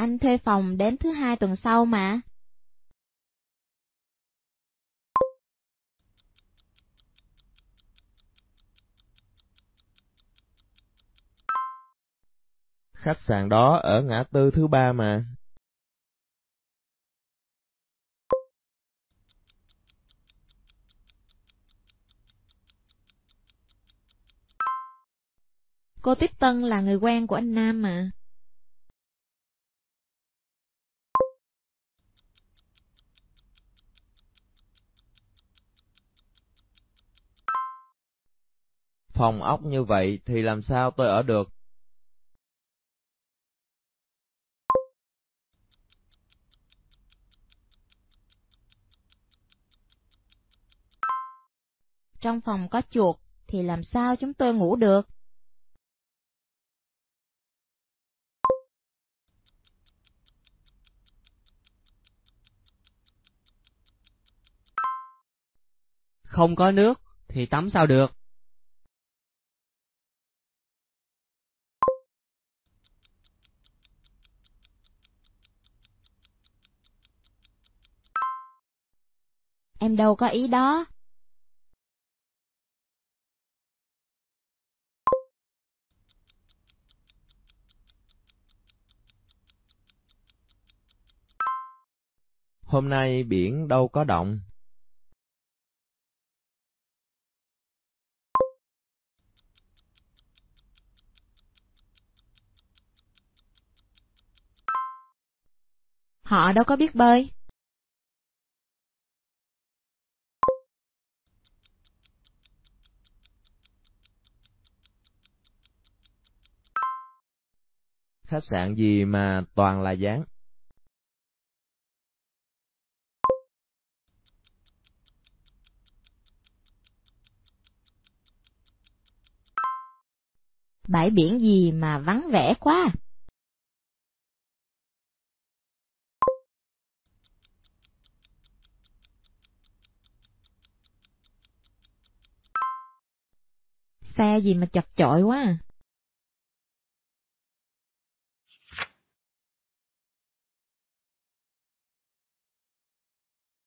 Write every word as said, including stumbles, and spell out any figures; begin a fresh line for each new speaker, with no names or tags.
anh thuê phòng đến thứ hai tuần sau mà.
Khách sạn đó ở ngã tư thứ ba mà.
Cô Tiếp Tân là người quen của anh Nam mà.
Phòng ốc như vậy thì làm sao tôi ở được?
Trong phòng có chuột thì làm sao chúng tôi ngủ được?
Không có nước thì tắm sao được?
Em đâu có ý đó.
Hôm nay biển đâu có động.
Họ đâu có biết bơi.
Khách sạn gì mà toàn là dán.
Bãi biển gì mà vắng vẻ quá. Xe gì mà chật chội quá.